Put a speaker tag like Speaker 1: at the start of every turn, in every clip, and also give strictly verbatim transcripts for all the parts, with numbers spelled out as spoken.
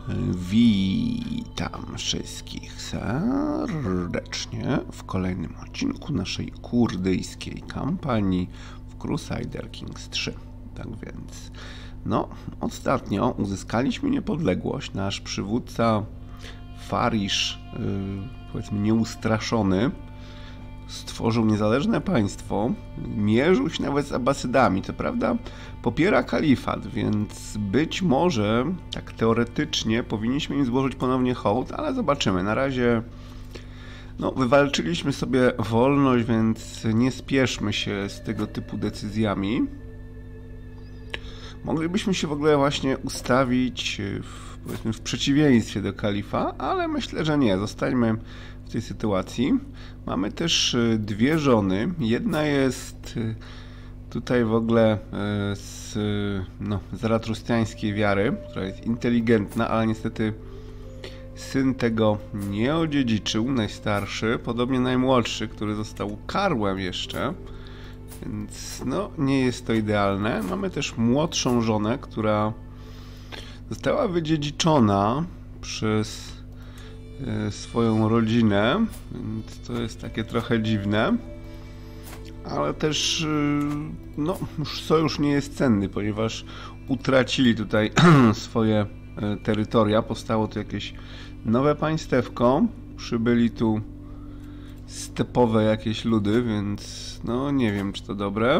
Speaker 1: Witam wszystkich serdecznie w kolejnym odcinku naszej kurdyjskiej kampanii w Crusader Kings trzy. Tak więc, no, ostatnio uzyskaliśmy niepodległość. Nasz przywódca Farisz, yy, powiedzmy nieustraszony, stworzył niezależne państwo, mierzył się nawet z Abbasydami. Co prawda popiera kalifat, więc być może, tak teoretycznie, powinniśmy im złożyć ponownie hołd, ale zobaczymy. Na razie no, wywalczyliśmy sobie wolność, więc nie spieszmy się z tego typu decyzjami. Moglibyśmy się w ogóle właśnie ustawić w, powiedzmy, w przeciwieństwie do kalifa, ale myślę, że nie. Zostańmy w tej sytuacji. Mamy też dwie żony. Jedna jest tutaj w ogóle z no, zaratrustiańskiej wiary, która jest inteligentna, ale niestety syn tego nie odziedziczył, najstarszy, podobnie najmłodszy, który został karłem jeszcze, więc no nie jest to idealne. Mamy też młodszą żonę, która została wydziedziczona przez swoją rodzinę, więc to jest takie trochę dziwne, ale też no, już sojusz nie jest cenny, ponieważ utracili tutaj swoje terytoria, powstało tu jakieś nowe państewko, przybyli tu stepowe jakieś ludy, więc no nie wiem, czy to dobre.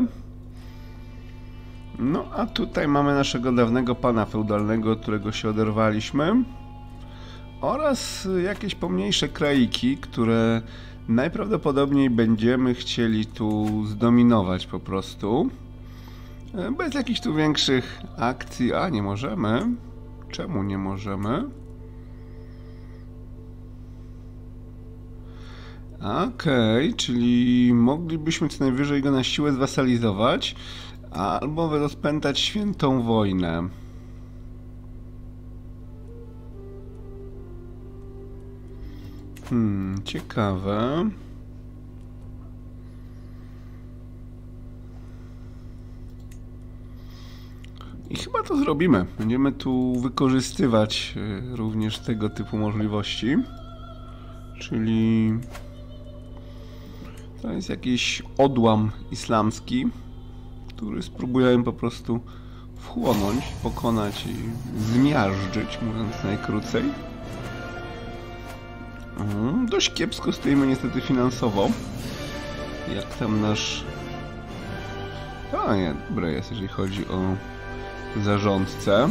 Speaker 1: No a tutaj mamy naszego dawnego pana feudalnego, od którego się oderwaliśmy, oraz jakieś pomniejsze kraiki, które najprawdopodobniej będziemy chcieli tu zdominować po prostu. Bez jakichś tu większych akcji. A, nie możemy? Czemu nie możemy? Okej, okay, czyli moglibyśmy co najwyżej go na siłę zwasalizować, albo rozpętać świętą wojnę. Hmm, ciekawe. I chyba to zrobimy. Będziemy tu wykorzystywać również tego typu możliwości. Czyli to jest jakiś odłam islamski, który spróbujemy po prostu wchłonąć, pokonać i zmiażdżyć, mówiąc najkrócej. Hmm, dość kiepsko stoimy niestety finansowo. Jak tam nasz... A nie, dobre jest, jeżeli chodzi o zarządcę.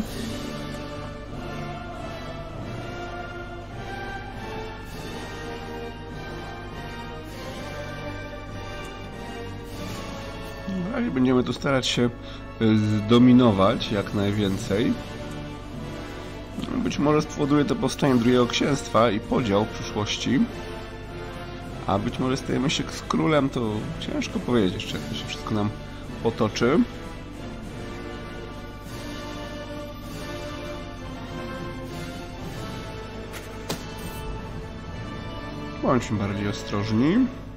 Speaker 1: Na razie będziemy tu starać się zdominować jak najwięcej. Być może spowoduje to powstanie drugiego księstwa i podział w przyszłości. A być może stajemy się z królem, to ciężko powiedzieć jeszcze, jak to się wszystko nam potoczy. Bądźmy bardziej ostrożni.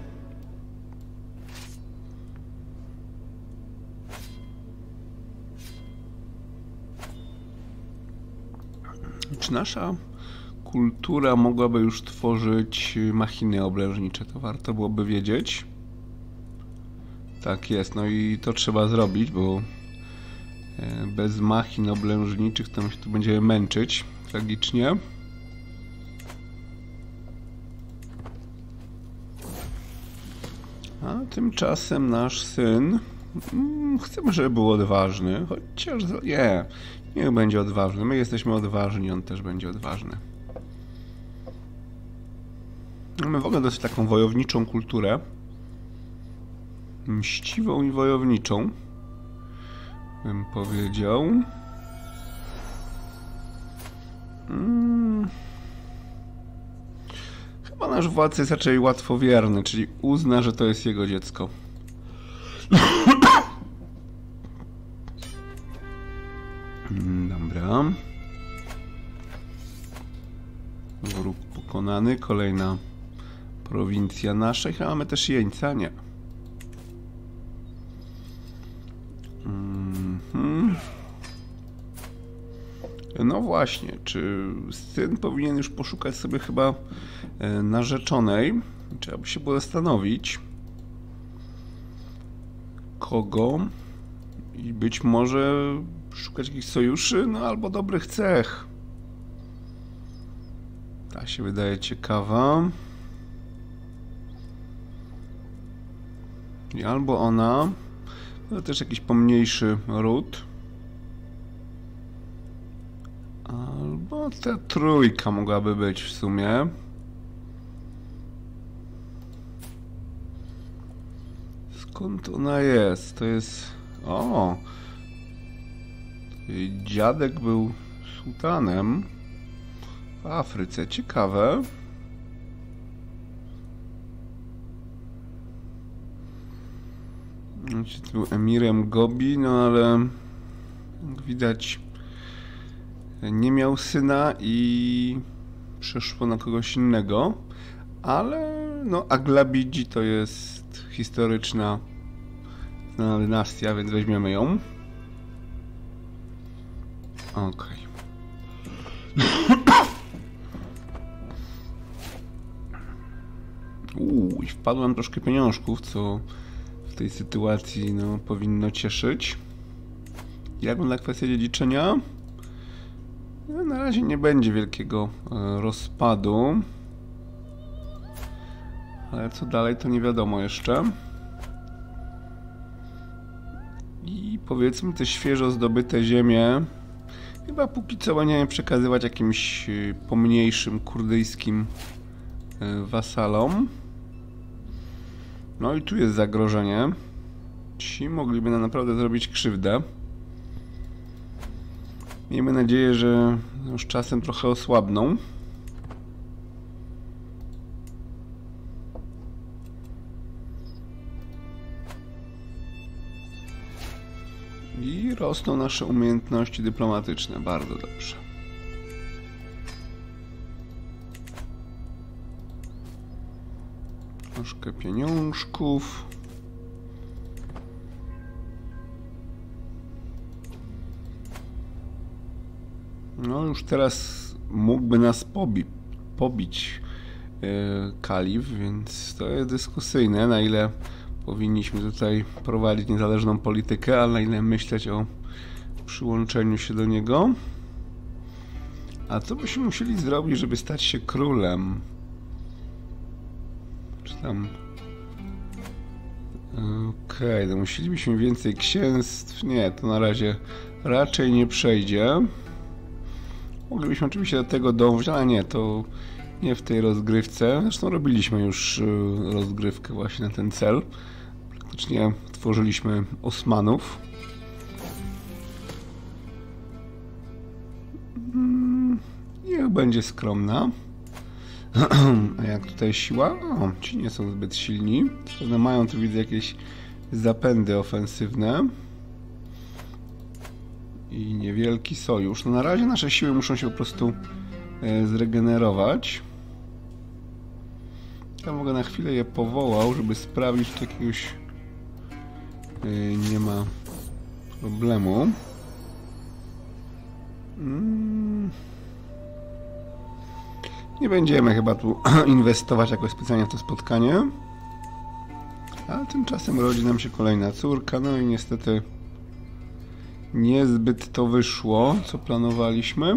Speaker 1: Czy nasza kultura mogłaby już tworzyć machiny oblężnicze? To warto byłoby wiedzieć. Tak jest, no i to trzeba zrobić, bo bez machin oblężniczych to my się tu będziemy męczyć tragicznie. A tymczasem nasz syn... Chcemy, żeby był odważny, chociaż nie, niech będzie odważny. My jesteśmy odważni, on też będzie odważny. Mamy w ogóle dosyć taką wojowniczą kulturę. Mściwą i wojowniczą, bym powiedział. Hmm. Chyba nasz władca jest raczej łatwowierny, czyli uzna, że to jest jego dziecko. Dobra. Wróg pokonany. Kolejna prowincja nasza. Chyba mamy też jeńca, nie. Mhm. No właśnie, czy syn powinien już poszukać sobie chyba narzeczonej? Trzeba by się było zastanowić, kogo i być może szukać jakichś sojuszy, no albo dobrych cech. Ta się wydaje ciekawa. I albo ona, ale też jakiś pomniejszy ród. Albo ta trójka mogłaby być w sumie. Skąd ona jest? To jest... O! Jej dziadek był sułtanem w Afryce. Ciekawe. Był emirem Gobi, no ale jak widać nie miał syna i przeszło na kogoś innego, ale no Aglabidzi to jest historyczna znana dynastia, więc weźmiemy ją. Okej. Uuu, i wpadłem troszkę pieniążków, co w tej sytuacji no, powinno cieszyć. Jak wygląda kwestia dziedziczenia? No, na razie nie będzie wielkiego e, rozpadu. Ale co dalej, to nie wiadomo jeszcze. I powiedzmy te świeżo zdobyte ziemie chyba póki co będziemy przekazywać jakimś pomniejszym kurdyjskim e, wasalom. No i tu jest zagrożenie. Ci mogliby nam naprawdę zrobić krzywdę. Miejmy nadzieję, że już czasem trochę osłabną. I rosną nasze umiejętności dyplomatyczne. Bardzo dobrze. Troszkę pieniążków. No już teraz mógłby nas pobi pobić yy, kalif, więc to jest dyskusyjne, na ile powinniśmy tutaj prowadzić niezależną politykę, a na ile myśleć o przyłączeniu się do niego. A co byśmy musieli zrobić, żeby stać się królem? Czy tam... Okej, okay, no musielibyśmy więcej księstw. Nie, to na razie raczej nie przejdzie. Moglibyśmy oczywiście do tego dążyć, ale nie, to nie w tej rozgrywce. Zresztą robiliśmy już rozgrywkę właśnie na ten cel. Praktycznie tworzyliśmy Osmanów. Niech będzie skromna. A jak tutaj siła? O, ci nie są zbyt silni. One mają tu, widzę, jakieś zapędy ofensywne. I niewielki sojusz. No na razie nasze siły muszą się po prostu e, zregenerować. Ja mogę na chwilę je powołał, żeby sprawić, że jakiegoś e, nie ma problemu. Mm. Nie będziemy chyba tu inwestować jakoś specjalnie w to spotkanie. A tymczasem rodzi nam się kolejna córka. No i niestety niezbyt to wyszło, co planowaliśmy.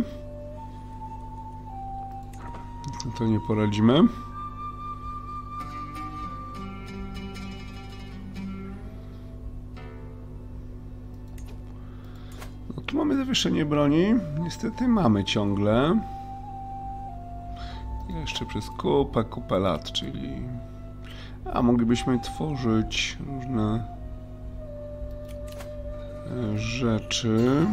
Speaker 1: No to nie poradzimy. No tu mamy zawieszenie broni. Niestety mamy ciągle. Jeszcze przez kupę, kupę lat, czyli... A moglibyśmy tworzyć różne rzeczy.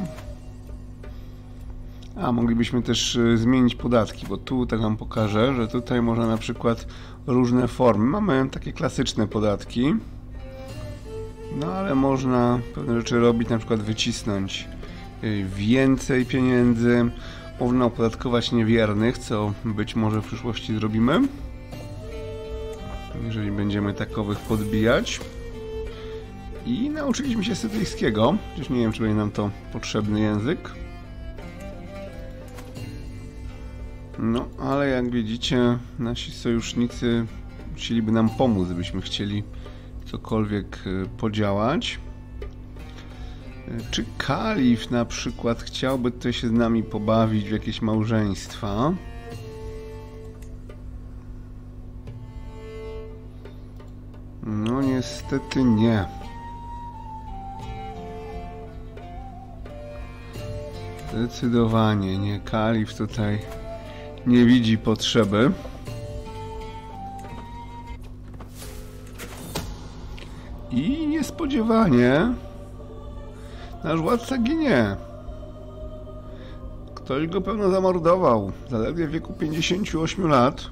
Speaker 1: A moglibyśmy też zmienić podatki, bo tu tak wam pokażę, że tutaj można na przykład różne formy. Mamy takie klasyczne podatki. No ale można pewne rzeczy robić, na przykład wycisnąć więcej pieniędzy. Można opodatkować niewiernych, co być może w przyszłości zrobimy. Jeżeli będziemy takowych podbijać. I nauczyliśmy się syryjskiego, chociaż nie wiem, czy będzie nam to potrzebny język. No, ale jak widzicie, nasi sojusznicy musieliby nam pomóc, gdybyśmy chcieli cokolwiek podziałać. Czy kalif na przykład chciałby tutaj się z nami pobawić w jakieś małżeństwa? No niestety nie. Zdecydowanie nie. Kalif tutaj nie widzi potrzeby. I niespodziewanie nasz władca ginie. Ktoś go pewno zamordował. Zaledwie w wieku pięćdziesięciu ośmiu lat.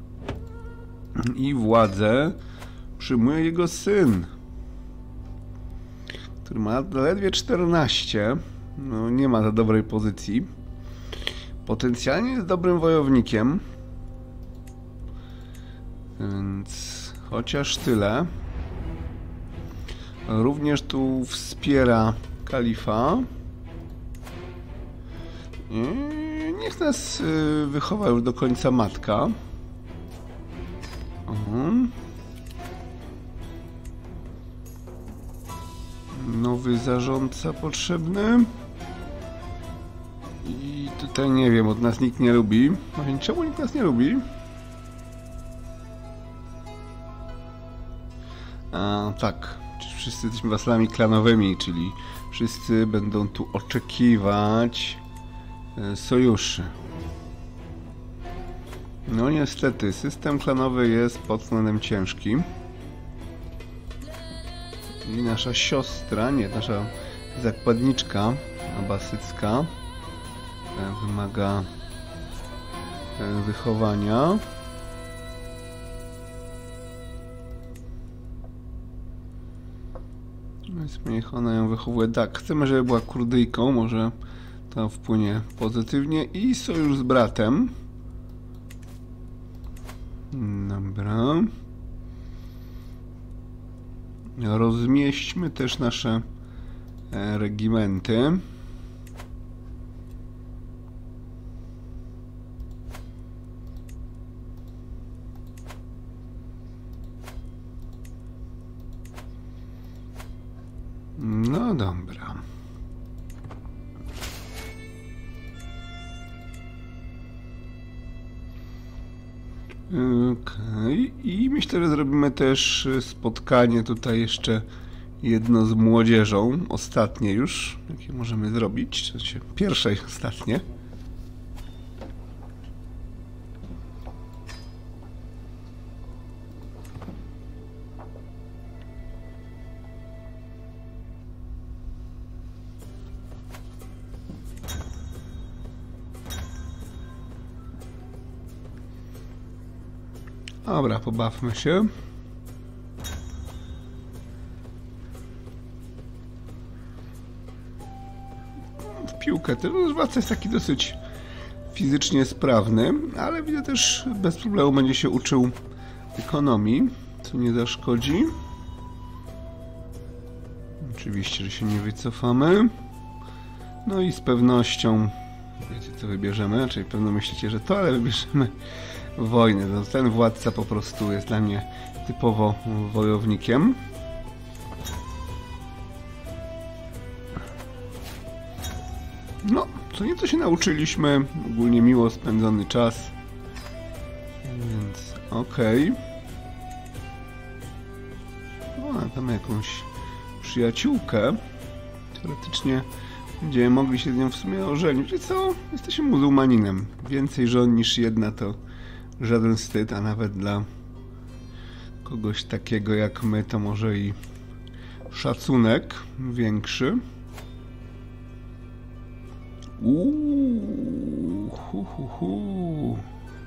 Speaker 1: I władzę przyjmuje jego syn, który ma zaledwie czternaście. No, nie ma za dobrej pozycji. Potencjalnie jest dobrym wojownikiem. Więc chociaż tyle. Również tu wspiera kalifa. I niech nas wychowa już do końca matka. Mhm. Nowy zarządca potrzebny. I tutaj nie wiem, od nas nikt nie lubi. No, czemu nikt nas nie lubi? A tak, wszyscy jesteśmy wasalami klanowymi, czyli wszyscy będą tu oczekiwać sojuszy. No niestety, system klanowy jest pod względem ciężki. I nasza siostra, nie, nasza zakładniczka abasycka wymaga wychowania. Więc niech ona ją wychowuje. Tak, chcemy, żeby była Kurdyjką, może to wpłynie pozytywnie. I sojusz z bratem. Dobra. Rozmieśćmy też nasze regimenty. No dobra. Okej. Okay. I myślę, że zrobimy też spotkanie tutaj jeszcze jedno z młodzieżą. Ostatnie już, jakie możemy zrobić. Znaczy pierwsze i ostatnie. Dobra, pobawmy się. W piłkę. Ten władca jest taki dosyć fizycznie sprawny, ale widzę też bez problemu będzie się uczył ekonomii, co nie zaszkodzi. Oczywiście, że się nie wycofamy. No i z pewnością, wiecie co wybierzemy, znaczy pewno myślicie, że to, ale wybierzemy wojnę. No, ten władca po prostu jest dla mnie typowo wojownikiem. No, co nieco się nauczyliśmy. Ogólnie miło spędzony czas. Więc okej. Okay. O, tam jakąś przyjaciółkę. Teoretycznie będziemy mogli się z nią w sumie ożenić. I co? Jesteśmy muzułmaninem. Więcej żon niż jedna to żaden wstyd, a nawet dla kogoś takiego jak my to może i szacunek większy. Uuu, hu, hu, hu.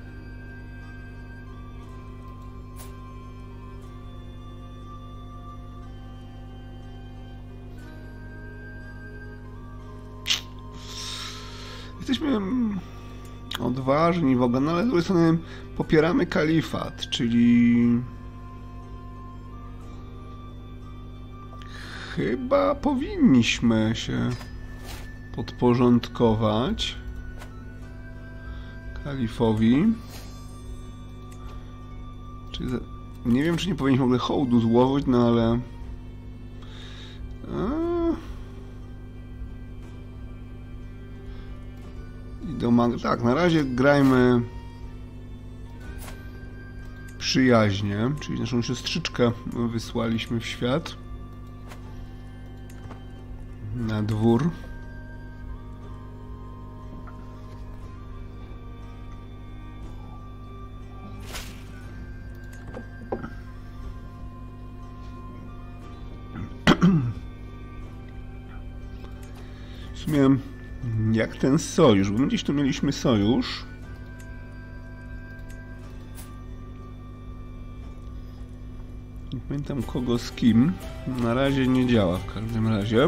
Speaker 1: Jesteśmy odważni w ogóle, no ale z drugiej strony popieramy kalifat, czyli chyba powinniśmy się podporządkować Kalifowi. Czy za... Nie wiem, czy nie powinniśmy w ogóle hołdu złożyć, no ale... A... I do mag... Tak, na razie grajmy przyjaźnie, czyli naszą siostrzyczkę wysłaliśmy w świat. Na dwór. W sumie jak ten sojusz, bo my gdzieś tu mieliśmy sojusz. Nie pamiętam kogo z kim. Na razie nie działa w każdym razie.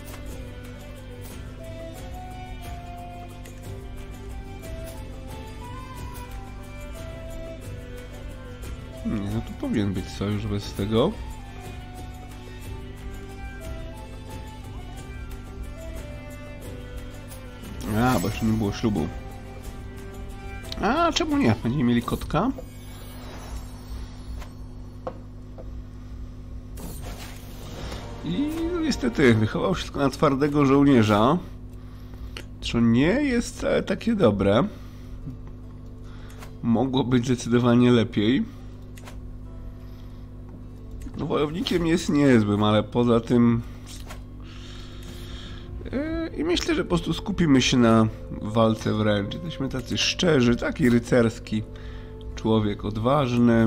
Speaker 1: Nie, no tu powinien być sojusz bez tego. A, bo jeszcze nie było ślubu. A, czemu nie? Będziemy mieli kotka. I no, niestety wychował się tylko na twardego żołnierza. Co nie jest wcale takie dobre. Mogło być zdecydowanie lepiej. No, wojownikiem jest niezłym, ale poza tym... I myślę, że po prostu skupimy się na walce wręcz. Jesteśmy tacy szczerzy, taki rycerski człowiek, odważny.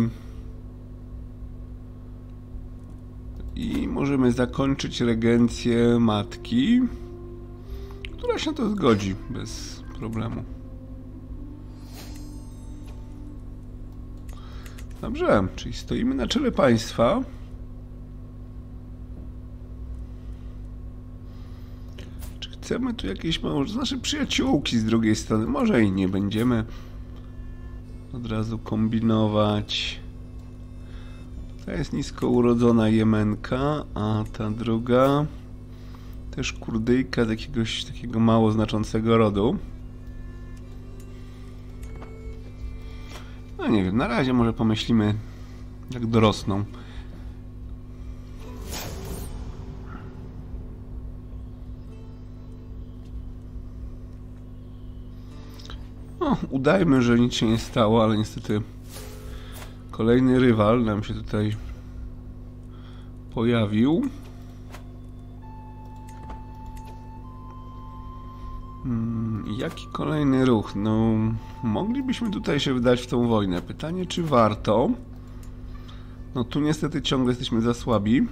Speaker 1: I możemy zakończyć regencję matki, która się na to zgodzi bez problemu. Dobrze, czyli stoimy na czele państwa. Czy chcemy tu jakieś może nasze przyjaciółki z drugiej strony? Może i nie będziemy od razu kombinować. Ta jest nisko urodzona Jemenka, a ta druga też Kurdyjka z jakiegoś takiego mało znaczącego rodu. No nie wiem, na razie może pomyślimy, jak dorosną. No, udajmy, że nic się nie stało, ale niestety kolejny rywal nam się tutaj pojawił. Hmm, jaki kolejny ruch? No, moglibyśmy tutaj się wdać w tą wojnę. Pytanie, czy warto? No tu niestety ciągle jesteśmy za słabi.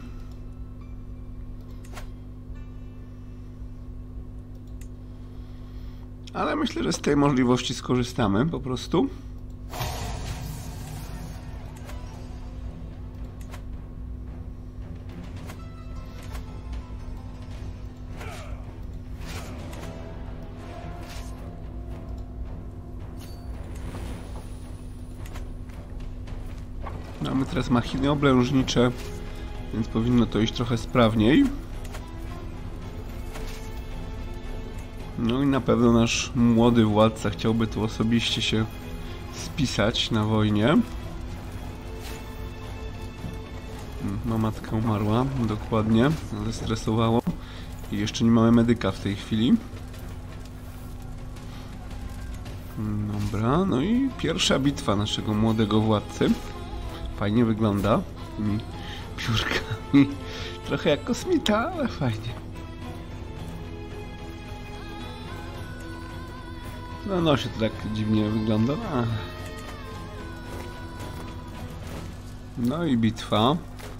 Speaker 1: Ale myślę, że z tej możliwości skorzystamy po prostu. Mamy teraz machiny oblężnicze, więc powinno to iść trochę sprawniej. No i na pewno nasz młody władca chciałby tu osobiście się spisać na wojnie. No, matka umarła, dokładnie, zestresowało. I jeszcze nie mamy medyka w tej chwili. Dobra, no i pierwsza bitwa naszego młodego władcy. Fajnie wygląda tymi piórkami. Trochę jak kosmita, ale fajnie. No, no się to tak dziwnie wygląda. Ach. No i bitwa.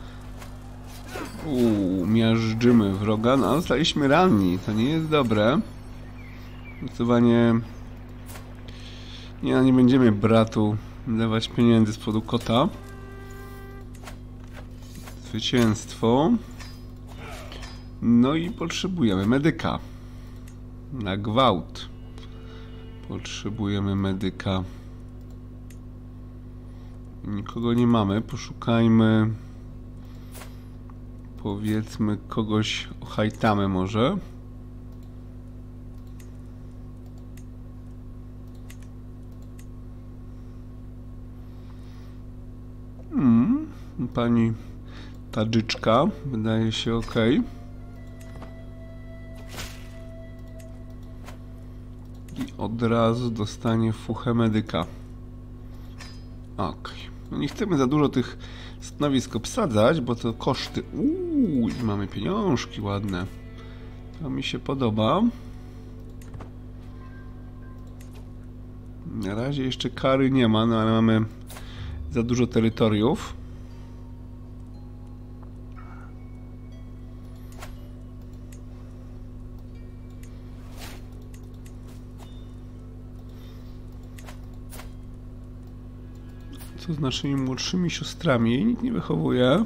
Speaker 1: Uuu, miażdżymy wroga. No, zostaliśmy ranni. To nie jest dobre. Zdecydowanie... Nie, no, nie będziemy bratu dawać pieniędzy z powodu kota. Zwycięstwo. No i potrzebujemy medyka. Na gwałt. Potrzebujemy medyka. Nikogo nie mamy. Poszukajmy. Powiedzmy kogoś ochajtamy może. pani Tadżyczka. Wydaje się ok. I od razu dostanie fuchę medyka. Ok. No nie chcemy za dużo tych stanowisk obsadzać, bo to koszty. Uuu, i mamy pieniążki ładne. To mi się podoba. Na razie jeszcze kary nie ma, no ale mamy za dużo terytoriów. Co z naszymi młodszymi siostrami? Nikt nie wychowuje.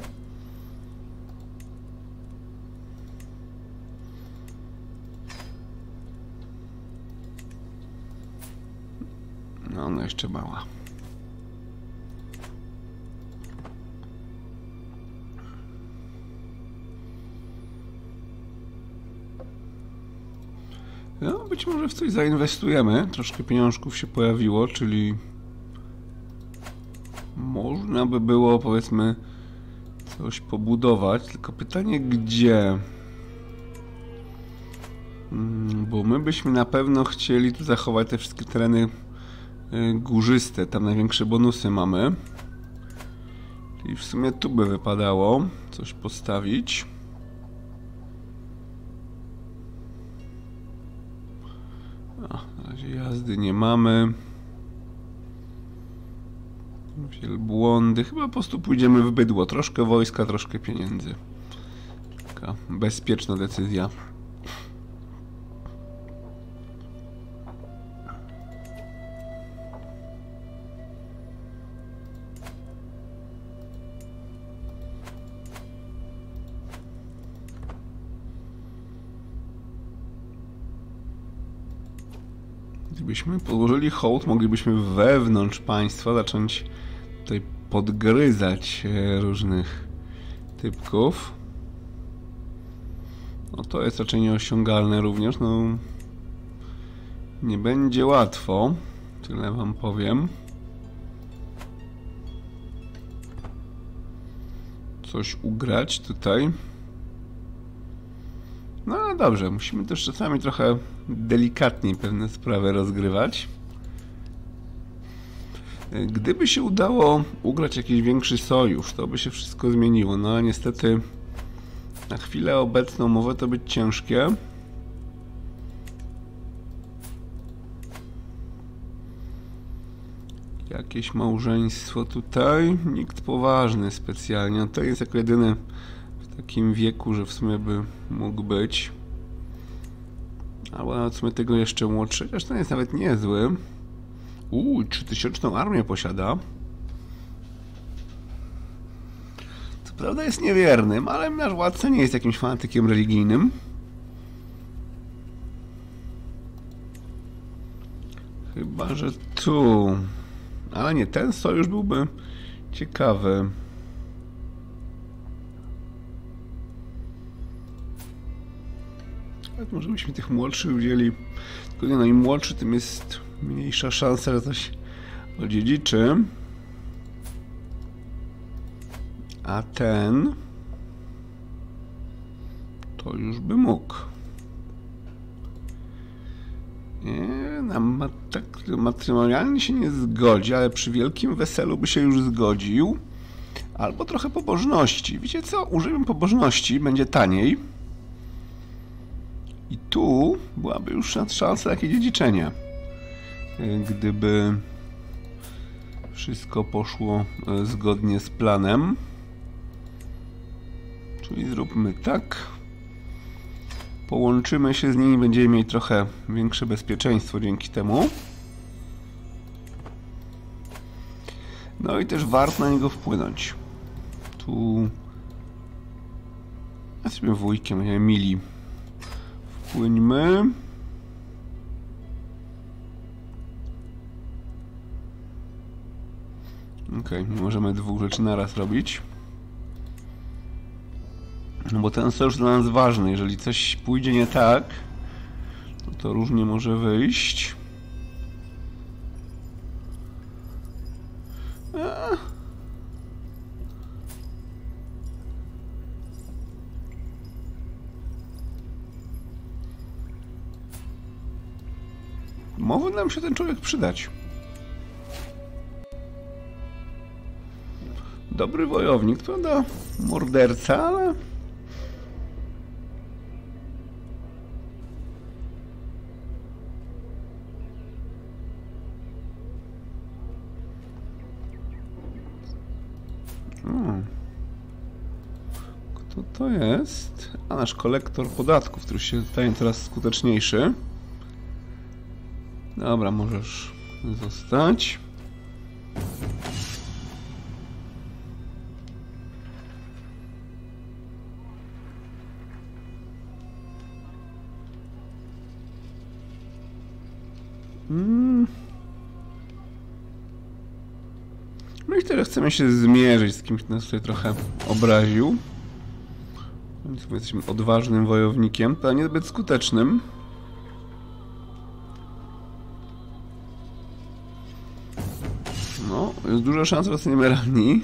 Speaker 1: No, ona jeszcze mała. No, być może w coś zainwestujemy. Troszkę pieniążków się pojawiło, czyli można by było, powiedzmy, coś pobudować. Tylko pytanie, gdzie? Bo my byśmy na pewno chcieli tu zachować te wszystkie tereny górzyste. Tam największe bonusy mamy. Czyli w sumie tu by wypadało coś postawić. A, na razie jazdy nie mamy. Wielbłądy. Chyba po prostu pójdziemy w bydło. Troszkę wojska, troszkę pieniędzy. Taka bezpieczna decyzja. Gdybyśmy położyli hołd, moglibyśmy wewnątrz państwa zacząć tutaj podgryzać różnych typków. No to jest raczej nieosiągalne również. No, nie będzie łatwo, tyle wam powiem. Coś ugrać tutaj. No ale dobrze, musimy też czasami trochę delikatniej pewne sprawy rozgrywać. Gdyby się udało ugrać jakiś większy sojusz, to by się wszystko zmieniło. No ale niestety na chwilę obecną może to być ciężkie. Jakieś małżeństwo tutaj. Nikt poważny specjalnie. To jest jako jedyny w takim wieku, że w sumie by mógł być. Albo w sumie tego jeszcze młodszy, chociaż ten jest nawet niezły. Uuu, trzytysięczną armię posiada. Co prawda jest niewiernym, ale nasz władca nie jest jakimś fanatykiem religijnym. Chyba że tu. Ale nie, ten sojusz byłby ciekawy. Tak, może byśmy tych młodszych wzięli. Tylko nie, no im młodszy, tym jest mniejsza szansa, że coś odziedziczy. A ten to już by mógł. Nie, na mat tak matrymonialnie się nie zgodzi, ale przy wielkim weselu by się już zgodził. Albo trochę pobożności. Wiecie co? Użyjmy pobożności, będzie taniej. I tu byłaby już szansa na takie dziedziczenie. Gdyby wszystko poszło zgodnie z planem. Czyli zróbmy tak. Połączymy się z nimi, będziemy mieli trochę większe bezpieczeństwo dzięki temu. No i też warto na niego wpłynąć. Tu jesteśmy wujkiem, nie mili. Wpłyńmy. Ok, nie możemy dwóch rzeczy naraz robić. No bo ten sojusz dla nas ważny. Jeżeli coś pójdzie nie tak, to, to różnie może wyjść. Może nam się ten człowiek przydać. Dobry wojownik, prawda? Morderca, ale... Hmm. Kto to jest? A nasz kolektor podatków, który się staje coraz skuteczniejszy. Dobra, możesz zostać. Hmm. Myślę, że chcemy się zmierzyć z kimś, kto nas tutaj trochę obraził. Więc jesteśmy odważnym wojownikiem, to niezbyt skutecznym. No, jest duża szansa, że zostaniemy ranni.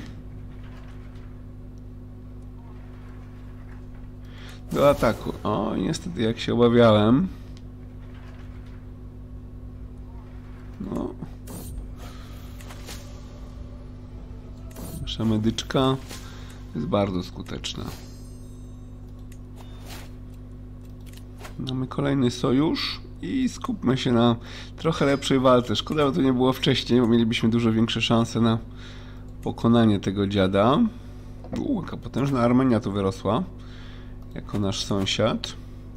Speaker 1: Do ataku. O, niestety, jak się obawiałem. No. Nasza medyczka jest bardzo skuteczna. Mamy kolejny sojusz i skupmy się na trochę lepszej walce. Szkoda, że to nie było wcześniej, bo mielibyśmy dużo większe szanse na pokonanie tego dziada. Uuu, jaka potężna Armenia tu wyrosła jako nasz sąsiad.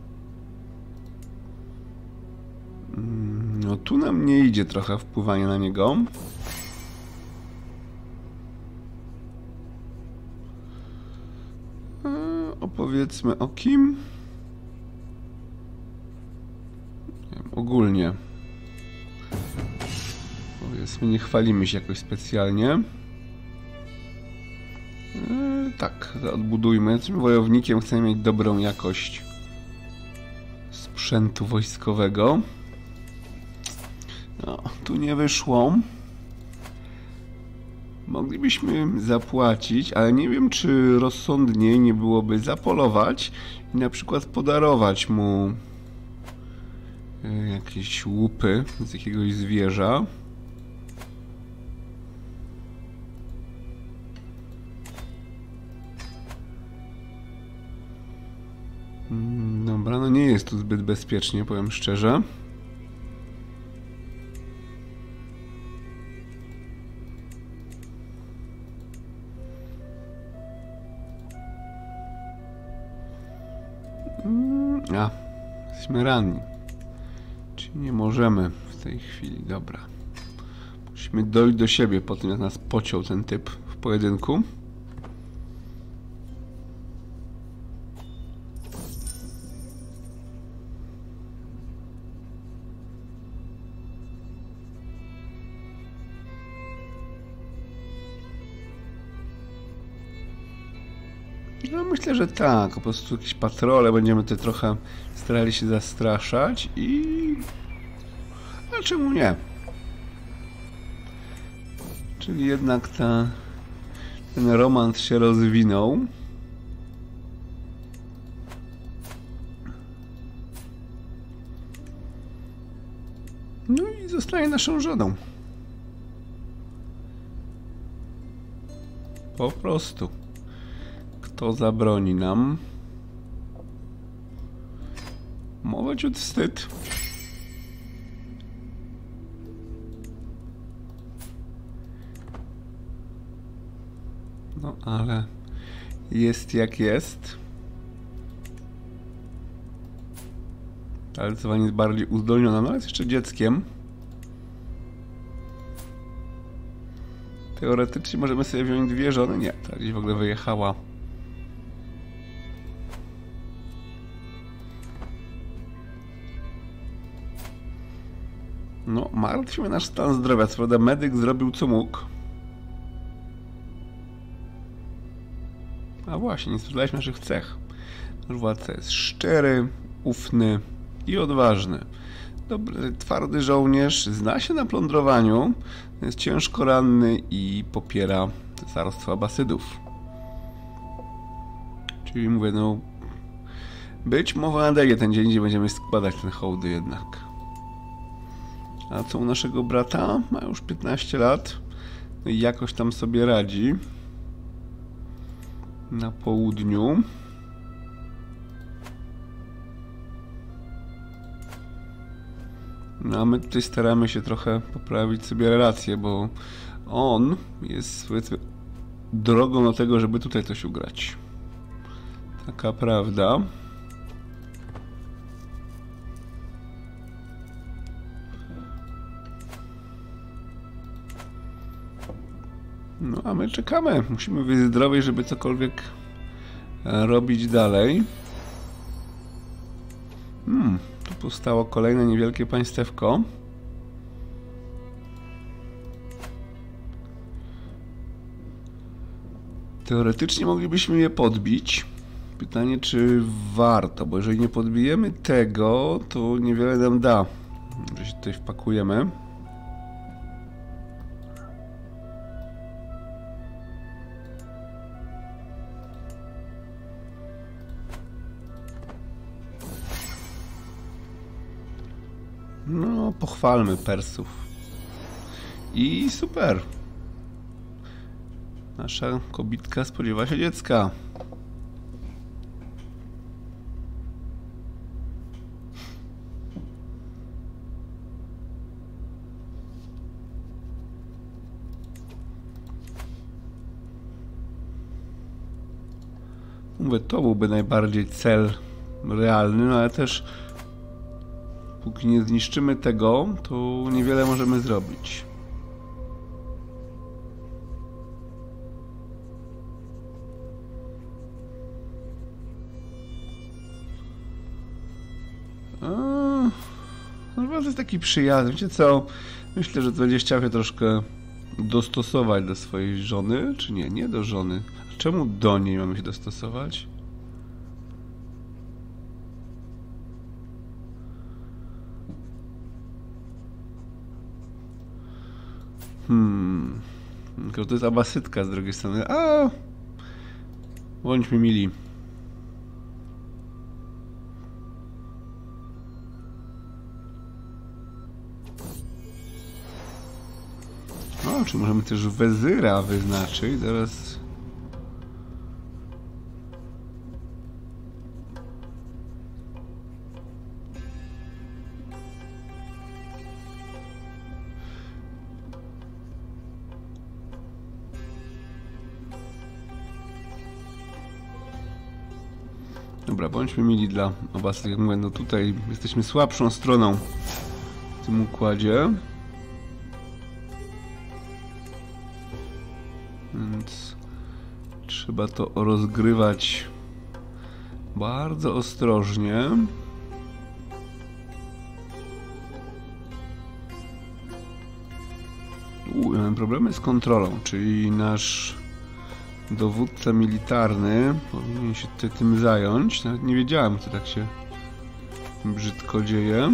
Speaker 1: No tu nam nie idzie trochę wpływanie na niego. Eee, opowiedzmy o kim? Nie wiem, ogólnie. Powiedzmy, nie chwalimy się jakoś specjalnie. Eee, tak, odbudujmy. Jesteśmy wojownikiem, chcemy mieć dobrą jakość sprzętu wojskowego. No, tu nie wyszło. Moglibyśmy zapłacić, ale nie wiem, czy rozsądniej nie byłoby zapolować i na przykład podarować mu jakieś łupy z jakiegoś zwierza. Dobra, no nie jest tu zbyt bezpiecznie, powiem szczerze. A, jesteśmy ranni. Czyli nie możemy w tej chwili. Dobra. Musimy dojść do siebie po tym, jak nas pociął ten typ w pojedynku. No myślę, że tak, po prostu jakieś patrole, będziemy tutaj trochę starali się zastraszać i... A czemu nie? Czyli jednak ta... ten romans się rozwinął. No i zostaje naszą żoną. Po prostu. Kto zabroni nam? Mowa ciut wstyd. No ale jest jak jest. Ale zdecydowanie jest bardziej uzdolniona, no ale jest jeszcze dzieckiem. Teoretycznie możemy sobie wziąć dwie żony. Nie, ta gdzieś w ogóle wyjechała. No, martwimy nasz stan zdrowia. Co prawda medyk zrobił co mógł. A właśnie, nie sprzedaliśmy naszych cech. Nasz władca jest szczery, ufny i odważny. Dobry, twardy żołnierz, zna się na plądrowaniu, jest ciężko ranny i popiera cesarstwo Abasydów. Czyli mówię, no... Być może nadejdzie ten dzień, gdzie będziemy składać ten hołdy jednak. A co u naszego brata? Ma już piętnaście lat. No i jakoś tam sobie radzi. Na południu. No a my tutaj staramy się trochę poprawić sobie relacje, bo on jest, powiedzmy, drogą do tego, żeby tutaj coś ugrać. Taka prawda. No a my czekamy. Musimy być zdrowi, żeby cokolwiek robić dalej. Hmm, tu powstało kolejne niewielkie państewko. Teoretycznie moglibyśmy je podbić. Pytanie, czy warto, bo jeżeli nie podbijemy tego, to niewiele nam da, że się tutaj wpakujemy. No, pochwalmy Persów. I super. Nasza kobitka spodziewa się dziecka. Mówię, to byłby najbardziej cel realny, no ale też póki nie zniszczymy tego, to niewiele możemy zrobić. A, no to jest taki przyjazny. Wiecie co? Myślę, że to będzie chciał się troszkę dostosować do swojej żony, czy nie? Nie do żony. A czemu do niej mamy się dostosować? Hmm. To jest abasytka z drugiej strony. A! Bądźmy mili. O, czy możemy też wezyra wyznaczyć? Zaraz... Dobra, bądźmy mili dla oba, tak jak mówię, no tutaj jesteśmy słabszą stroną w tym układzie. Więc trzeba to rozgrywać bardzo ostrożnie. U, mamy problemy z kontrolą, czyli nasz dowódca militarny powinien się tym zająć. Nawet nie wiedziałem, co tak się brzydko dzieje.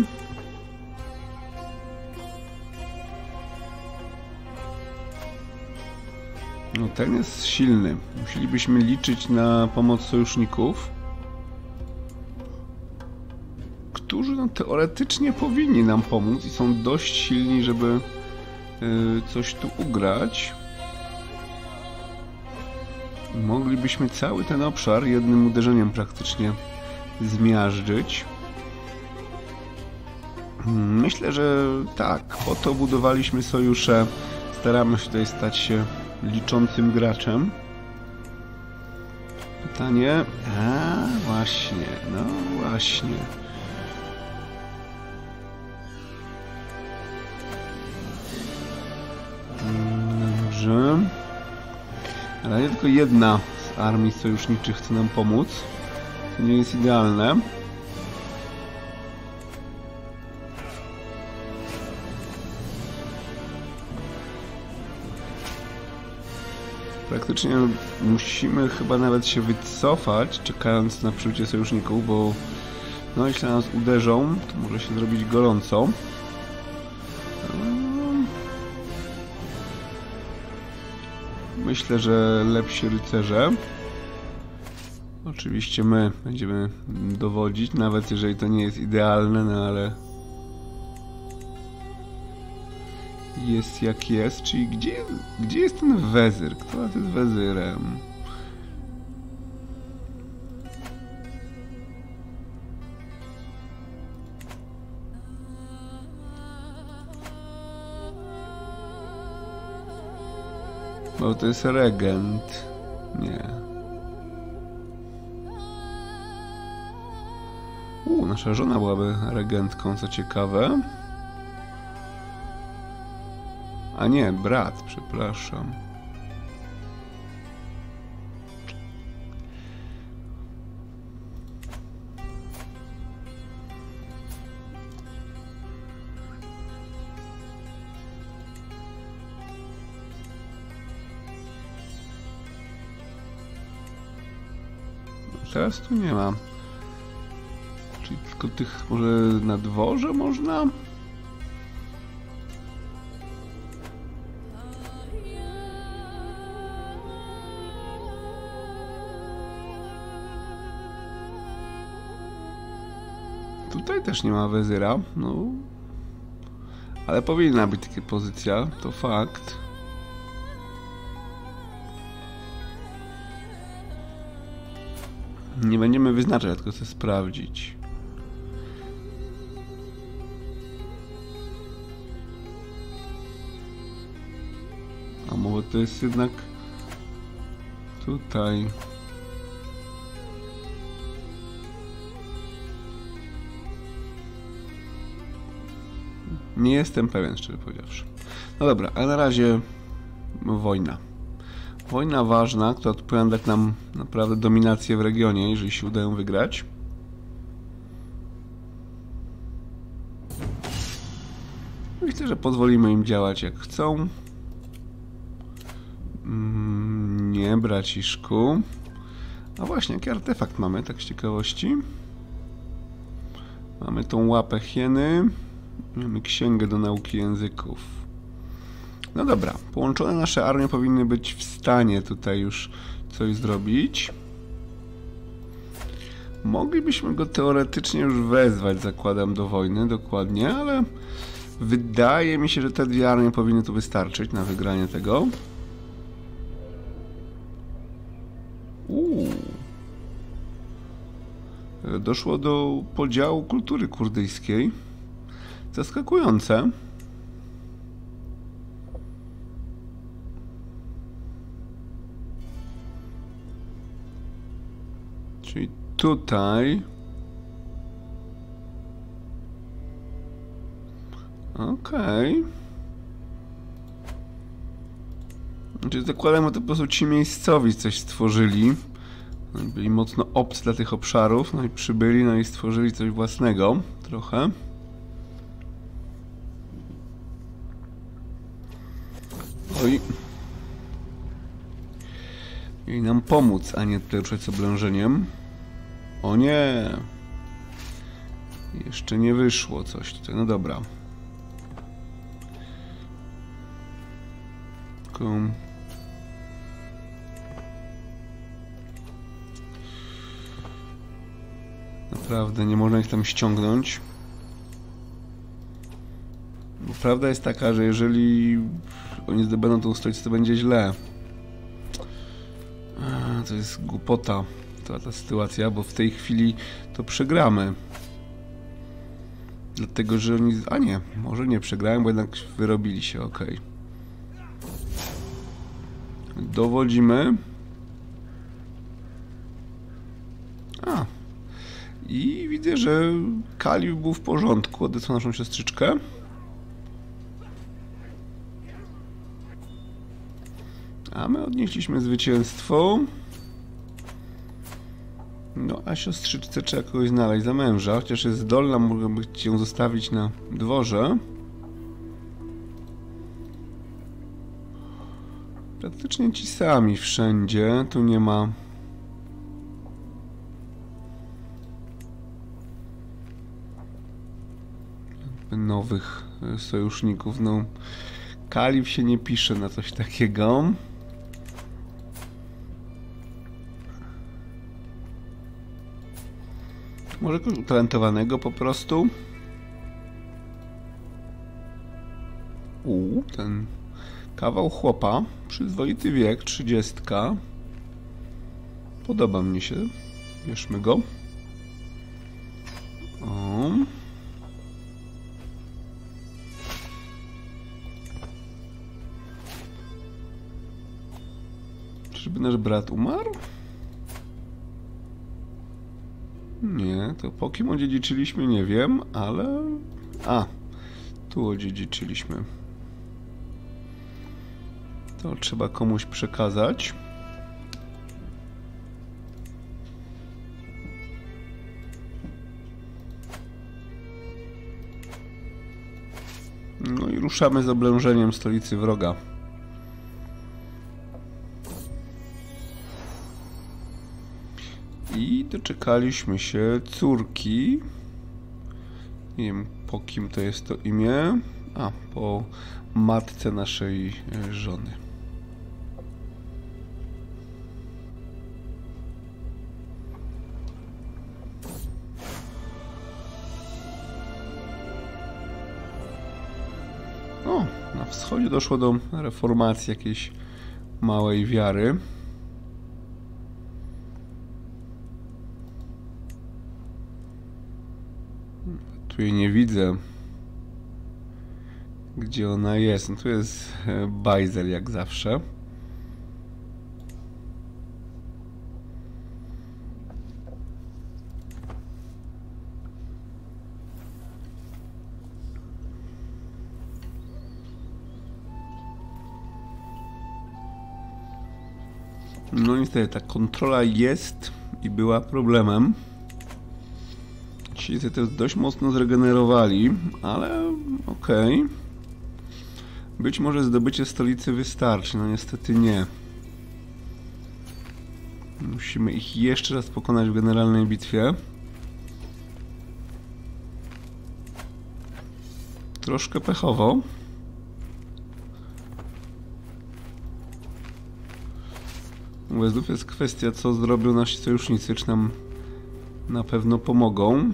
Speaker 1: No ten jest silny. Musielibyśmy liczyć na pomoc sojuszników, którzy no, teoretycznie powinni nam pomóc i są dość silni, żeby yy, coś tu ugrać. Moglibyśmy cały ten obszar jednym uderzeniem praktycznie zmiażdżyć. Myślę, że tak, po to budowaliśmy sojusze. Staramy się tutaj stać się liczącym graczem. Pytanie... A, właśnie, no właśnie. Dobrze. Ale nie tylko jedna z armii sojuszniczych chce nam pomóc. To nie jest idealne. Praktycznie musimy chyba nawet się wycofać, czekając na przybycie sojuszników, bo no jeśli nas uderzą, to może się zrobić gorąco. Myślę, że lepsi rycerze. Oczywiście my będziemy dowodzić, nawet jeżeli to nie jest idealne, no ale jest jak jest, czyli gdzie, gdzie jest ten wezyr? Kto jest wezyrem? Bo to jest regent. Nie. U, nasza żona byłaby regentką, co ciekawe. A nie, brat, przepraszam. Teraz tu nie ma. Czyli tylko tych może na dworze można? Tutaj też nie ma wezyra, no. Ale powinna być taka pozycja, to fakt. Nie będziemy wyznaczać, tylko chcę sprawdzić. A może to jest jednak tutaj. Nie jestem pewien, szczerze powiedziawszy. No dobra, ale na razie wojna. Wojna ważna, która powinna dać nam naprawdę dominację w regionie, jeżeli się uda ją wygrać. Myślę, że pozwolimy im działać jak chcą. Mm, nie, braciszku. A właśnie, jaki artefakt mamy, tak z ciekawości? Mamy tą łapę hieny. Mamy księgę do nauki języków. No dobra, połączone nasze armie powinny być w stanie tutaj już coś zrobić. Moglibyśmy go teoretycznie już wezwać, zakładam, do wojny, dokładnie, ale wydaje mi się, że te dwie armie powinny tu wystarczyć na wygranie tego. Uuu. Doszło do podziału kultury kurdyjskiej. Zaskakujące. Czyli tutaj. Okej. Znaczy zakładam, że to po prostu ci miejscowi coś stworzyli. Byli mocno obcy dla tych obszarów, no i przybyli, no i stworzyli coś własnego trochę. Oj. I nam pomóc, a nie tutaj ruszać z oblężeniem. O nie! Jeszcze nie wyszło coś tutaj, no dobra. Tylko... Naprawdę nie można ich tam ściągnąć. Bo prawda jest taka, że jeżeli oni zdobędą tą stolicę, to będzie źle. To jest głupota, ta, ta sytuacja, bo w tej chwili to przegramy. Dlatego, że oni... A nie, może nie przegrałem, bo jednak wyrobili się, ok. Dowodzimy. A. I widzę, że Kalif był w porządku, odesłał naszą siostrzyczkę. A my odnieśliśmy zwycięstwo. No, a siostrzyczce trzeba kogoś znaleźć za męża, chociaż jest zdolna, mogłaby ją zostawić na dworze. Praktycznie ci sami wszędzie, tu nie ma... nowych sojuszników. No, Kalif się nie pisze na coś takiego. Może kogoś utalentowanego po prostu. U, ten kawał chłopa, przyzwoity wiek, trzydziestka. Podoba mi się. Bierzmy go. O. Czyżby nasz brat umarł? Nie, to po kim odziedziczyliśmy, nie wiem, ale... A, tu odziedziczyliśmy. To trzeba komuś przekazać. No i ruszamy z oblężeniem stolicy wroga. I doczekaliśmy się córki. Nie wiem, po kim to jest to imię. A, po matce naszej żony. O, na wschodzie doszło do reformacji jakiejś małej wiary. Tu jej nie widzę. Gdzie ona jest? No tu jest bajzel jak zawsze. No niestety ta kontrola jest i była problemem. Ci się też dość mocno zregenerowali, ale okej. Okay. Być może zdobycie stolicy wystarczy, no niestety nie. Musimy ich jeszcze raz pokonać w generalnej bitwie. Troszkę pechowo. Znów jest kwestia, co zrobią nasi sojusznicy, czy nam na pewno pomogą.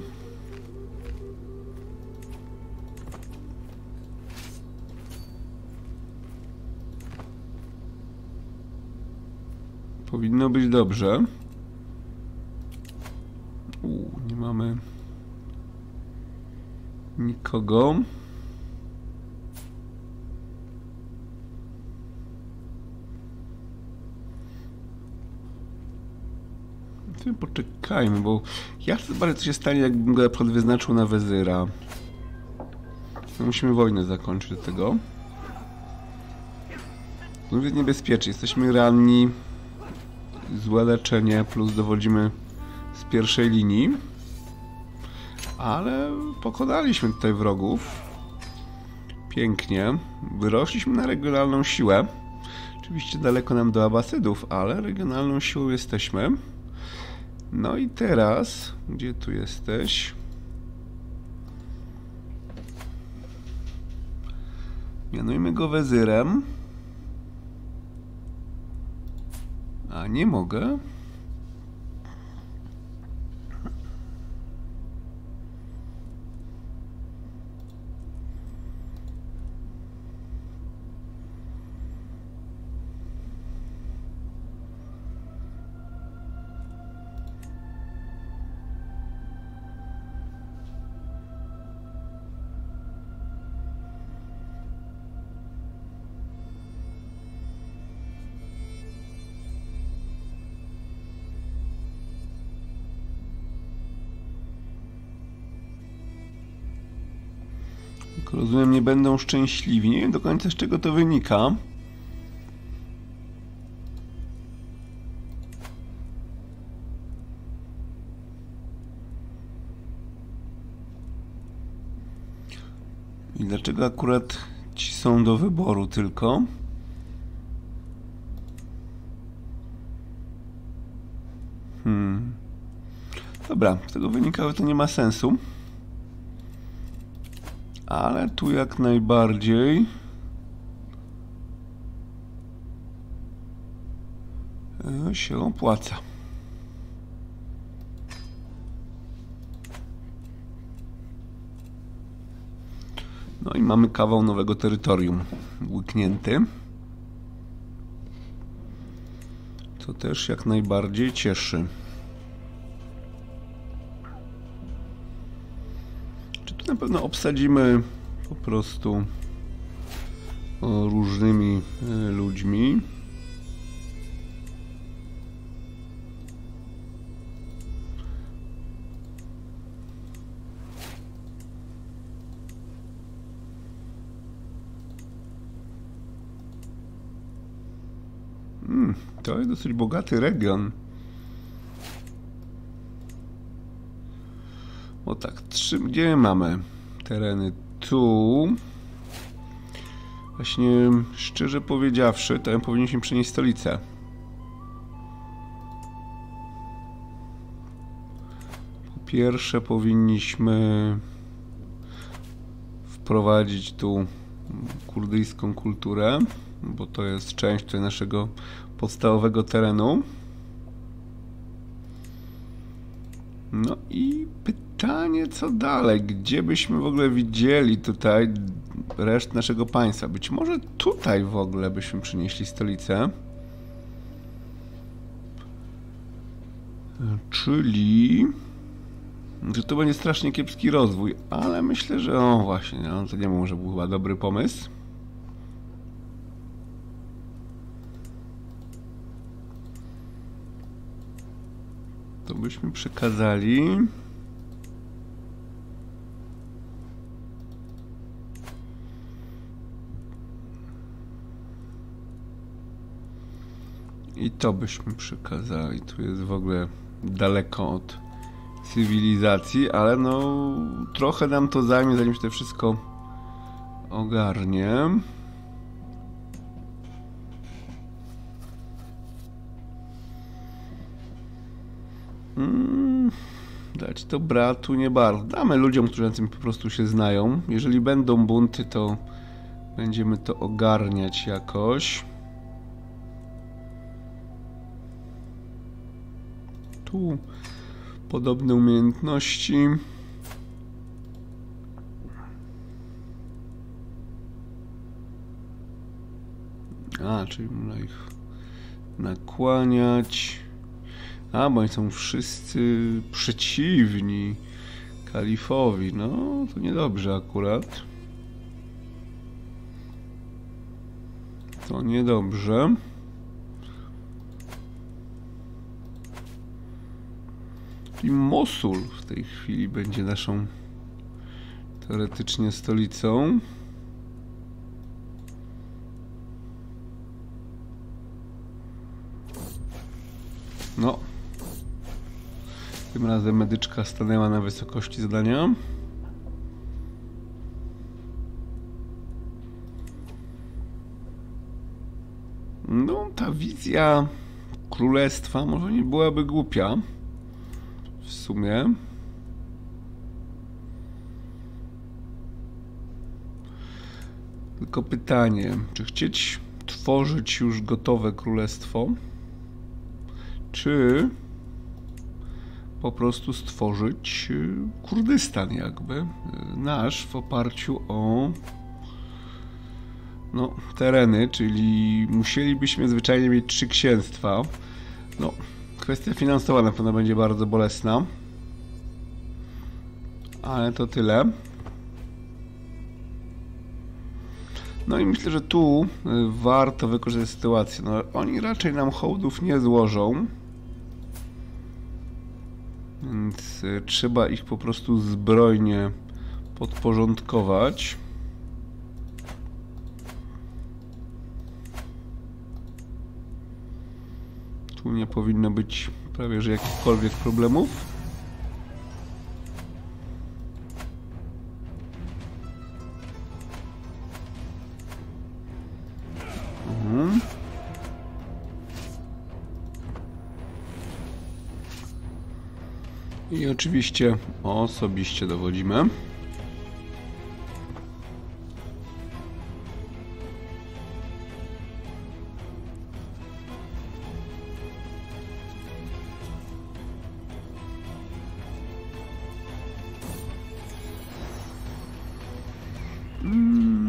Speaker 1: Powinno być dobrze. U, nie mamy nikogo. Poczekajmy, bo ja chcę zobaczyć, co się stanie, jakbym go na przykład wyznaczył na wezyra. No, musimy wojnę zakończyć do tego. No jest niebezpiecznie, jesteśmy ranni, złe leczenie, plus dowodzimy z pierwszej linii. Ale pokonaliśmy tutaj wrogów. Pięknie. Wyrośliśmy na regionalną siłę. Oczywiście daleko nam do Abasydów, ale regionalną siłą jesteśmy. No i teraz, gdzie tu jesteś? Mianujmy go wezyrem. A nie mogę. Jak rozumiem, nie będą szczęśliwi. Nie wiem do końca, z czego to wynika. I dlaczego akurat ci są do wyboru tylko? Hmm. Dobra, z tego wynikało, to nie ma sensu. Ale tu jak najbardziej się opłaca. No i mamy kawał nowego terytorium łyknięty. Co też jak najbardziej cieszy. Czy tu na pewno obsadzimy po prostu różnymi ludźmi? Hmm, to jest dosyć bogaty region. O tak, trzy, gdzie mamy tereny? Tu. Właśnie, szczerze powiedziawszy, to powinniśmy przenieść stolicę. Po pierwsze powinniśmy wprowadzić tu kurdyjską kulturę, bo to jest część tutaj naszego podstawowego terenu. No i pytanie, co dalej? Gdzie byśmy w ogóle widzieli tutaj reszt naszego państwa? Być może tutaj w ogóle byśmy przynieśli stolicę. Czyli... że to będzie strasznie kiepski rozwój, ale myślę, że o właśnie, no, to nie może był chyba dobry pomysł. To byśmy przekazali. I to byśmy przekazali. Tu jest w ogóle daleko od cywilizacji, ale no trochę nam to zajmie, zanim się to wszystko ogarnie. Hmm, dać to bratu nie bardzo. Damy ludziom, którzy na tym po prostu się znają. Jeżeli będą bunty, to będziemy to ogarniać jakoś. Tu podobne umiejętności. A, czyli można ich nakłaniać. A, bo oni są wszyscy przeciwni kalifowi. No, to niedobrze akurat. To niedobrze. I Mosul w tej chwili będzie naszą teoretycznie stolicą. No. Tym razem medyczka stanęła na wysokości zadania. No, ta wizja królestwa może nie byłaby głupia. W sumie. Tylko pytanie, czy chcieć tworzyć już gotowe królestwo, czy po prostu stworzyć Kurdystan jakby, nasz, w oparciu o no, tereny, czyli musielibyśmy zwyczajnie mieć trzy księstwa. No, kwestia finansowa na pewno będzie bardzo bolesna, ale to tyle. No i myślę, że tu warto wykorzystać sytuację. No, oni raczej nam hołdów nie złożą, więc trzeba ich po prostu zbrojnie podporządkować. Tu nie powinno być prawie że jakichkolwiek problemów. Mhm. I oczywiście osobiście dowodzimy.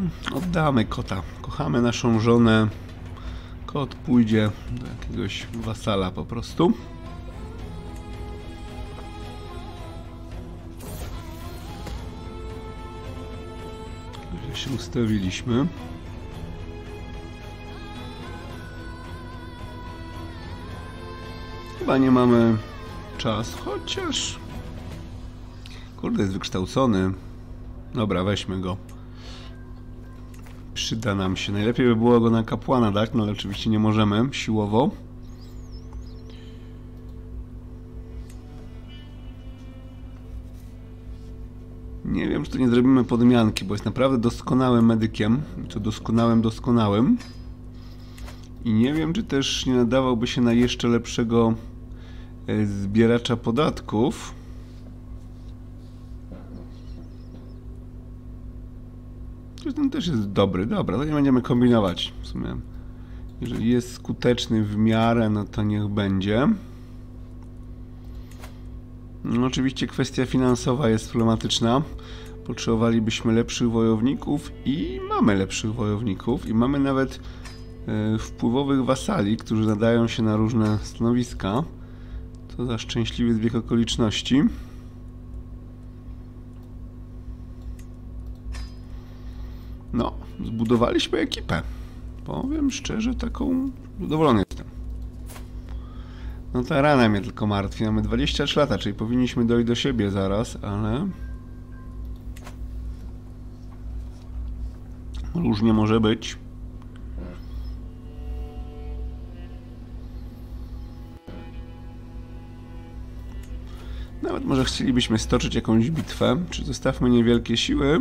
Speaker 1: Oddamy kota. Kochamy naszą żonę. Kot pójdzie do jakiegoś wasala po prostu. Źle się ustawiliśmy. Chyba nie mamy czasu, chociaż... Kurde, jest wykształcony. Dobra, weźmy go. Przyda nam się. Najlepiej by było go na kapłana dać, no ale oczywiście nie możemy siłowo. Nie wiem, czy to nie zrobimy podmianki, bo jest naprawdę doskonałym medykiem. To doskonałym, doskonałym. I nie wiem, czy też nie nadawałby się na jeszcze lepszego zbieracza podatków. Ten też jest dobry, dobra, to nie będziemy kombinować w sumie. Jeżeli jest skuteczny w miarę, no to niech będzie. No, oczywiście kwestia finansowa jest problematyczna. Potrzebowalibyśmy lepszych wojowników i mamy lepszych wojowników i mamy nawet e, wpływowych wasali, którzy nadają się na różne stanowiska. To za szczęśliwy zbieg okoliczności. No, zbudowaliśmy ekipę. Powiem szczerze, taką zadowolony jestem. No ta rana mnie tylko martwi. Mamy dwadzieścia trzy lata, czyli powinniśmy dojść do siebie zaraz, ale... różnie może być. Nawet może chcielibyśmy stoczyć jakąś bitwę. Czy zostawmy niewielkie siły,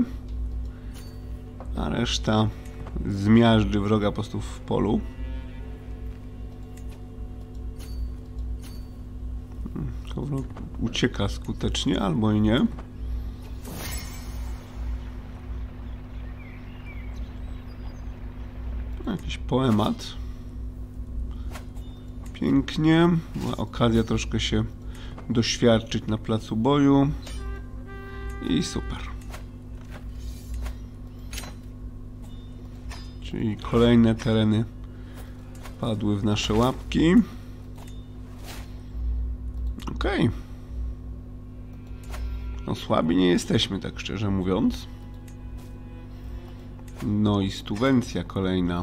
Speaker 1: a reszta zmiażdży wroga po prostu w polu. To wróg ucieka skutecznie, albo i nie. Jakiś poemat. Pięknie. Była okazja troszkę się doświadczyć na placu boju. I super. Czyli kolejne tereny wpadły w nasze łapki. Okej. Okay. No słabi nie jesteśmy, tak szczerze mówiąc. No i stuwencja kolejna.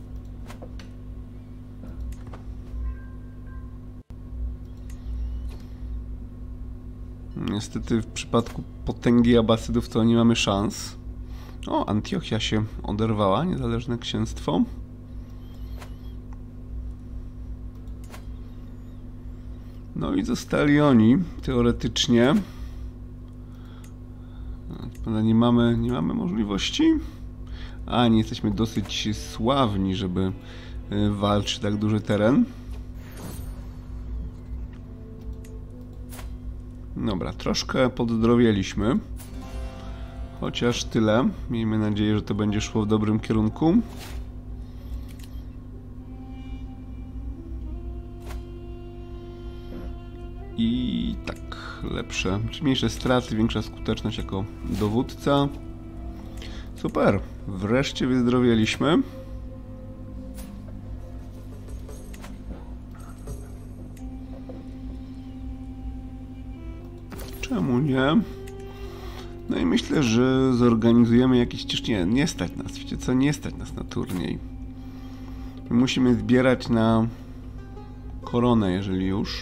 Speaker 1: Niestety w przypadku potęgi Abasydów to nie mamy szans. O, Antiochia się oderwała, niezależne księstwo. No i zostali oni, teoretycznie. Nie mamy, nie mamy możliwości. A, nie jesteśmy dosyć sławni, żeby walczyć tak duży teren. Dobra, troszkę poddrowieliśmy. Chociaż tyle. Miejmy nadzieję, że to będzie szło w dobrym kierunku. I tak, lepsze, mniejsze straty, większa skuteczność jako dowódca. Super, wreszcie wyzdrowieliśmy. Czemu nie? No i myślę, że zorganizujemy jakiś... Przecież nie, nie stać nas, wiecie co? Nie stać nas na turniej. My musimy zbierać na koronę, jeżeli już.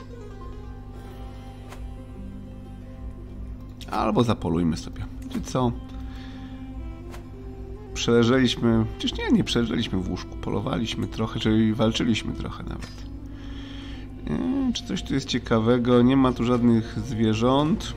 Speaker 1: Albo zapolujmy sobie. Wiecie co? Przeleżeliśmy... Przecież nie, nie przeleżeliśmy w łóżku. Polowaliśmy trochę, czyli walczyliśmy trochę nawet. Eee, czy coś tu jest ciekawego? Nie ma tu żadnych zwierząt.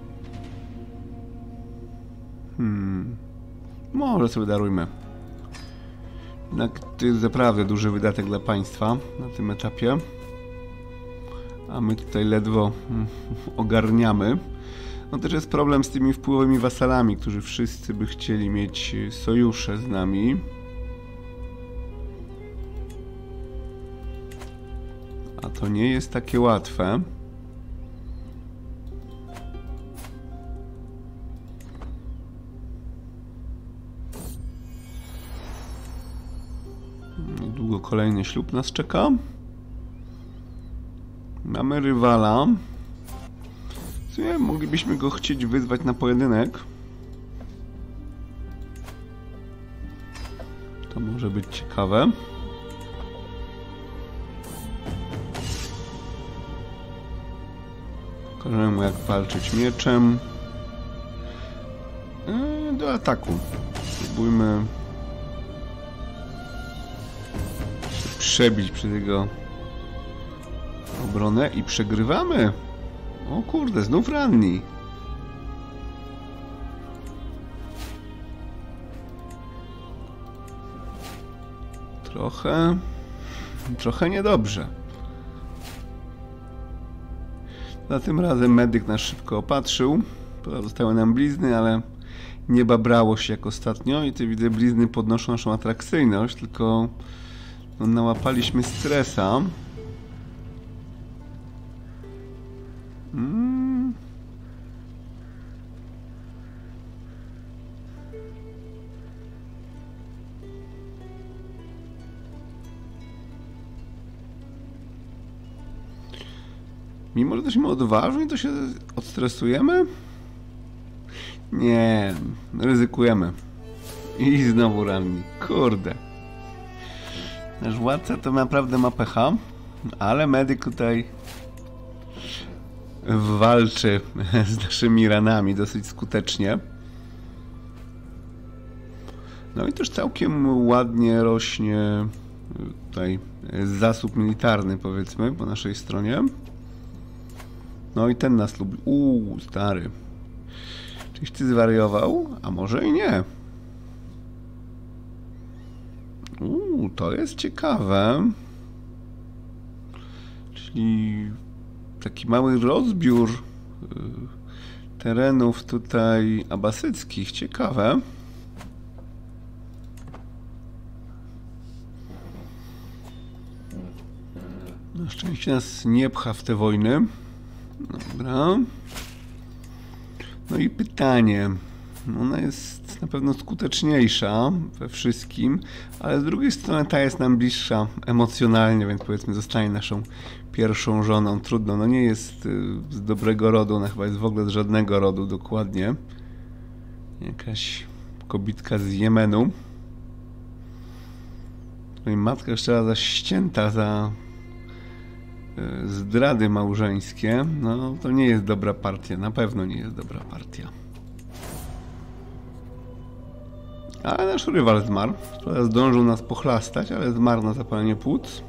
Speaker 1: Hmm. Może sobie darujmy. Jednak to jest naprawdę duży wydatek dla państwa na tym etapie. A my tutaj ledwo ogarniamy. No też jest problem z tymi wpływowymi wasalami, którzy wszyscy by chcieli mieć sojusze z nami. A to nie jest takie łatwe. Niedługo kolejny ślub nas czeka. Mamy rywala. W sumie moglibyśmy go chcieć wyzwać na pojedynek. To może być ciekawe. Pokażemy mu, jak walczyć mieczem. Eee, do ataku. Spróbujmy się przebić przez jego obronę i przegrywamy. O kurde, znów ranni. Trochę... Trochę niedobrze. Za tym razem medyk nas szybko opatrzył. Zostały nam blizny, ale nie babrało się jak ostatnio i te widzę blizny podnoszą naszą atrakcyjność, tylko no, nałapaliśmy stresa. Hmm. Mimo, że jesteśmy odważni, to się odstresujemy? Nie, ryzykujemy. I znowu ranni. Kurde. Nasz władca to naprawdę ma pecha, ale medyk tutaj walczy z naszymi ranami dosyć skutecznie. No i też całkiem ładnie rośnie tutaj zasób militarny, powiedzmy, po naszej stronie. No i ten nas lubi. Uuu, stary. Czyś ty zwariował? A może i nie. Uuu, to jest ciekawe. Czyli taki mały rozbiór y, terenów tutaj abasyckich. Ciekawe. Na szczęście nas nie pcha w te wojny. Dobra. No i pytanie. Ona jest na pewno skuteczniejsza we wszystkim, ale z drugiej strony ta jest nam bliższa emocjonalnie, więc powiedzmy zostanie naszą pierwszą żoną. Trudno, no nie jest z dobrego rodu, ona chyba jest w ogóle z żadnego rodu dokładnie. Jakaś kobitka z Jemenu. Której matka jeszcze zaś ścięta za zdrady małżeńskie. No to nie jest dobra partia, na pewno nie jest dobra partia. Ale nasz rywal zmarł. Zdążył nas pochlastać, ale zmarł na zapalenie płuc.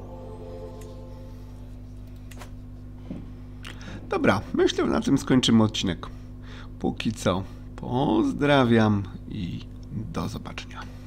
Speaker 1: Dobra, myślę, że na tym skończymy odcinek. Póki co pozdrawiam i do zobaczenia.